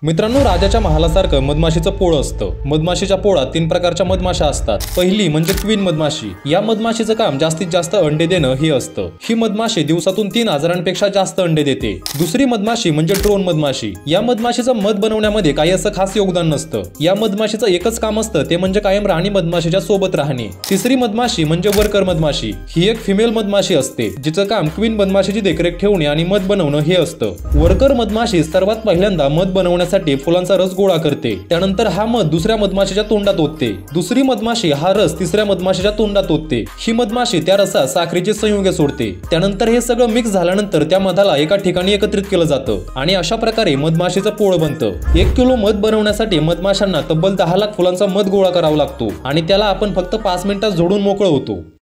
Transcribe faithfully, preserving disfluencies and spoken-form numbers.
मित्रांनो, राजाच्या महालासारखं मधमाशीचं पोळ असतं। मधमाशीच्या पोळात तीन प्रकारच्या मधमाशा असतात। पहिली म्हणजे क्वीन मधमाशी। या मधमाशीचं काम जास्तीत जास्त अंडे देणं हे असतं। ही मधमाशी दिवसातून तीन हजारांपेक्षा जास्त अंडे देते। दुसरी मधमाशी म्हणजे ड्रोन मधमाशी। या मधमाशीचं मध बनवण्यामध्ये काही असं खास योगदान नसतं। या मधमाशीचं एकच काम असतं ते म्हणजे कायम राणी मधमाशीच्या सोबत राहणे। तिसरी मधमाशी म्हणजे वर्कर मधमाशी। ही एक फिमेल मधमाशी असते जिचं काम क्वीन मधमाशीची देखरेख ठेवणे आणि मध बनवणं हे असतं। वर्कर मधमाशी सर्वात पहिल्यांदा मध बनवण्यासाठी फुलांचा रस गोळा करते। त्यानंतर हा मध दुसऱ्या मधमाशीच्या तोंडात ओतते। दुसरी मधमाशी हा रस तिसऱ्या मधमाशीच्या तोंडात ओतते। ही मधमाशी त्या रसात साखरेचे संयुगे सोडते। त्यानंतर हे सगळं मिक्स झाल्यानंतर त्या मधाला एका ठिकाणी एकत्रित केलं जातं आणि अशा प्रकारे मधमाशीचं पोळ बनतं। एक किलो मध बनवण्यासाठी मधमाशांना तब्बल दहा लाख फुलांचा मध गोळा करावा लागतो आणि त्याला आपण फक्त पाच मिनिटात झोडून मोकळं होतो।